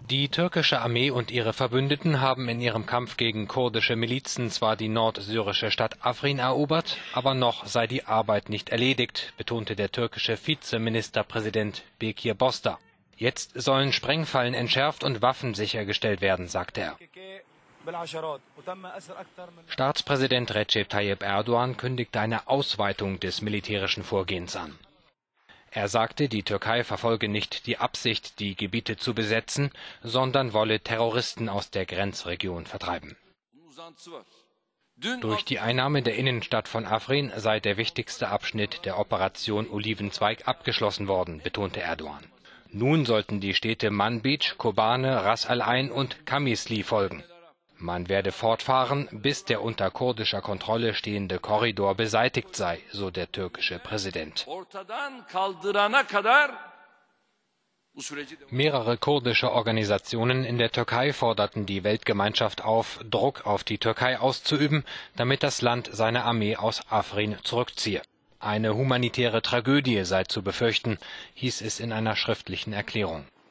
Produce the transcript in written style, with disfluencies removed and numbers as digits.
Die türkische Armee und ihre Verbündeten haben in ihrem Kampf gegen kurdische Milizen zwar die nordsyrische Stadt Afrin erobert, aber noch sei die Arbeit nicht erledigt, betonte der türkische Vizeministerpräsident Bekir Bozdağ. Jetzt sollen Sprengfallen entschärft und Waffen sichergestellt werden, sagte er. Staatspräsident Recep Tayyip Erdoğan kündigte eine Ausweitung des militärischen Vorgehens an. Er sagte, die Türkei verfolge nicht die Absicht, die Gebiete zu besetzen, sondern wolle Terroristen aus der Grenzregion vertreiben. Durch die Einnahme der Innenstadt von Afrin sei der wichtigste Abschnitt der Operation Olivenzweig abgeschlossen worden, betonte Erdoğan. Nun sollten die Städte Manbij, Kobane, Ras al-Ain und Qamishli folgen. Man werde fortfahren, bis der unter kurdischer Kontrolle stehende Korridor beseitigt sei, so der türkische Präsident. Mehrere kurdische Organisationen in der Türkei forderten die Weltgemeinschaft auf, Druck auf die Türkei auszuüben, damit das Land seine Armee aus Afrin zurückziehe. Eine humanitäre Tragödie sei zu befürchten, hieß es in einer schriftlichen Erklärung.